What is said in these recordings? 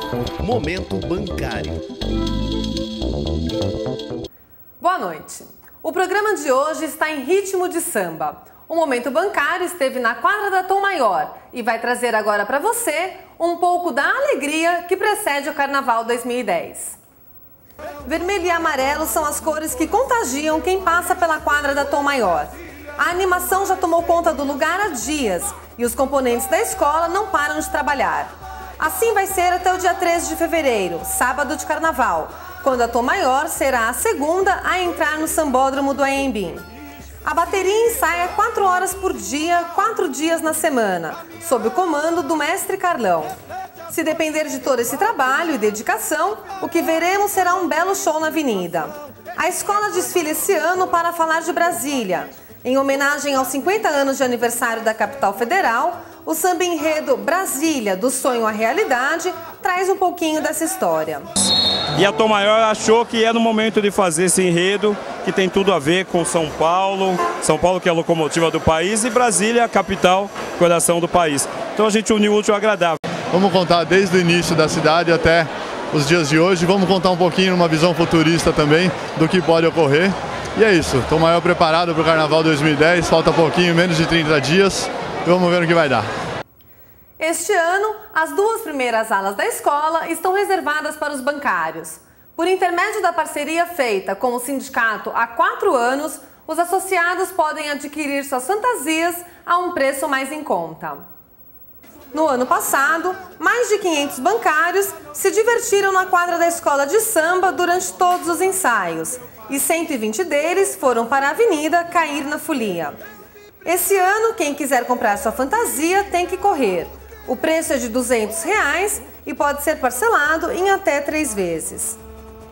Momento Bancário. Boa noite. O programa de hoje está em ritmo de samba. O Momento Bancário esteve na quadra da Tom Maior e vai trazer agora para você um pouco da alegria que precede o Carnaval 2010. Vermelho e amarelo são as cores que contagiam quem passa pela quadra da Tom Maior. A animação já tomou conta do lugar há dias e os componentes da escola não param de trabalhar. Assim vai ser até o dia 13 de fevereiro, sábado de Carnaval, quando a Tom Maior será a segunda a entrar no Sambódromo do Anhembi. A bateria ensaia 4 horas por dia, 4 dias na semana, sob o comando do mestre Carlão. Se depender de todo esse trabalho e dedicação, o que veremos será um belo show na avenida. A escola desfila esse ano para falar de Brasília. Em homenagem aos 50 anos de aniversário da capital federal, o samba enredo Brasília, do sonho à realidade, traz um pouquinho dessa história. E a Tom Maior achou que era o momento de fazer esse enredo, que tem tudo a ver com São Paulo que é a locomotiva do país, e Brasília, a capital, coração do país. Então a gente uniu o útil ao agradável. Vamos contar desde o início da cidade até os dias de hoje, vamos contar um pouquinho numa visão futurista também do que pode ocorrer. E é isso, Tom Maior preparado para o Carnaval 2010, falta pouquinho, menos de 30 dias, e vamos ver o que vai dar. Este ano, as 2 primeiras alas da escola estão reservadas para os bancários. Por intermédio da parceria feita com o sindicato há 4 anos, os associados podem adquirir suas fantasias a um preço mais em conta. No ano passado, mais de 500 bancários se divertiram na quadra da escola de samba durante todos os ensaios, e 120 deles foram para a avenida cair na folia. Esse ano, quem quiser comprar sua fantasia tem que correr. O preço é de R$ 200 e pode ser parcelado em até 3 vezes.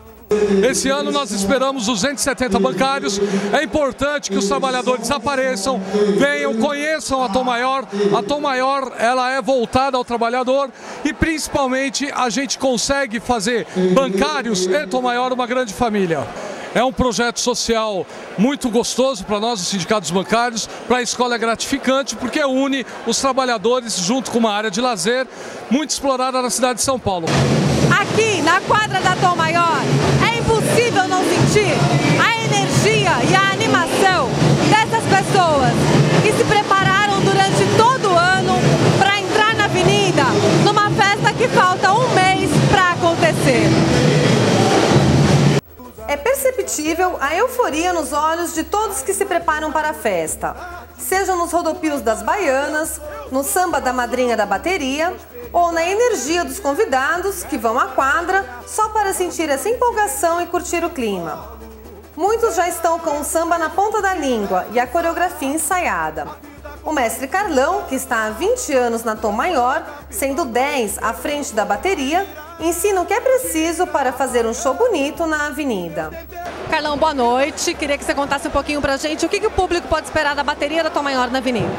Esse ano nós esperamos 270 bancários. É importante que os trabalhadores apareçam, venham, conheçam a Tom Maior. A Tom Maior, ela é voltada ao trabalhador e principalmente a gente consegue fazer bancários e Tom Maior uma grande família. É um projeto social muito gostoso para nós, os sindicatos bancários. Para a escola é gratificante porque une os trabalhadores junto com uma área de lazer muito explorada na cidade de São Paulo. Aqui na quadra da Tom Maior é impossível não sentir a energia e a animação dessas pessoas que se prepararam durante todo o ano para entrar na avenida numa festa que falta um mês para acontecer. É perceptível a euforia nos olhos de todos que se preparam para a festa, seja nos rodopios das baianas, no samba da madrinha da bateria ou na energia dos convidados que vão à quadra só para sentir essa empolgação e curtir o clima. Muitos já estão com o samba na ponta da língua e a coreografia ensaiada. O mestre Carlão, que está há 20 anos na Tom Maior, sendo 10 à frente da bateria, ensina o que é preciso para fazer um show bonito na avenida. Carlão, boa noite. Queria que você contasse um pouquinho pra gente o que o público pode esperar da bateria da Tom Maior na avenida.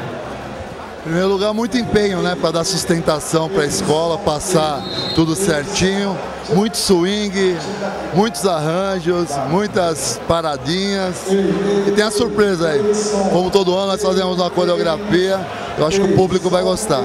Em primeiro lugar, muito empenho, né, para dar sustentação para a escola, passar tudo certinho, muito swing, muitos arranjos, muitas paradinhas e tem a surpresa aí. Como todo ano nós fazemos uma coreografia, eu acho que o público vai gostar.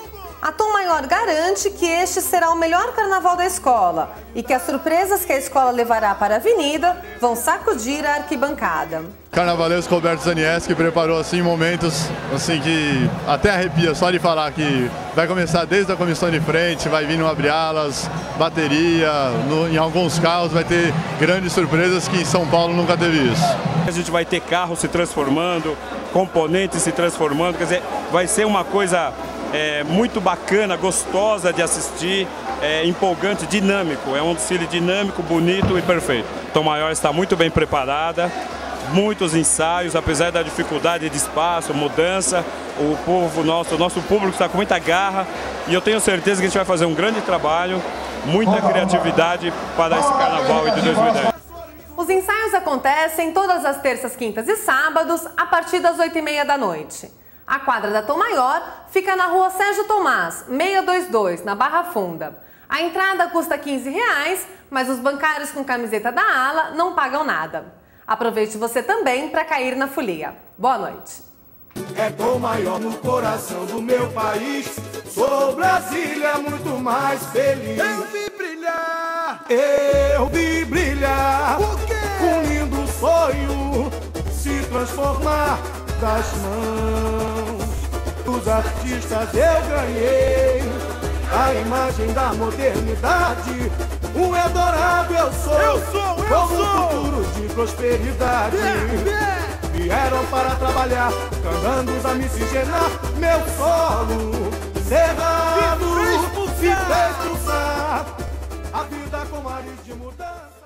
A Tom Maior garante que este será o melhor carnaval da escola e que as surpresas que a escola levará para a avenida vão sacudir a arquibancada. Carnavalesco Roberto Zanieski preparou assim momentos assim que até arrepia só de falar, que vai começar desde a comissão de frente, vai vir no abre-alas, bateria, em alguns carros vai ter grandes surpresas que em São Paulo nunca teve isso. A gente vai ter carros se transformando, componentes se transformando, quer dizer, vai ser uma coisa muito bacana, gostosa de assistir, empolgante, dinâmico. É um desfile dinâmico, bonito e perfeito. Tom Maior está muito bem preparada, muitos ensaios, apesar da dificuldade de espaço, mudança, o nosso público está com muita garra e eu tenho certeza que a gente vai fazer um grande trabalho, muita criatividade para esse carnaval de 2010. Os ensaios acontecem todas as terças, quintas e sábados, a partir das 8h30 da noite. A quadra da Tom Maior fica na rua Sérgio Tomás, 622, na Barra Funda. A entrada custa R$ 15, mas os bancários com camiseta da ala não pagam nada. Aproveite você também para cair na folia. Boa noite. É Tom Maior no coração do meu país. sou Brasília muito mais feliz. Eu vi brilhar. Eu vi brilhar. O quê? Um lindo sonho se transformar das mãos dos artistas. Eu ganhei a imagem da modernidade. Um Eldorado eu sou com um futuro de prosperidade. Vieram para trabalhar, candandos a miscigenar. Meu solo cerrado me fez pulsar. a vida com mariz de mudança.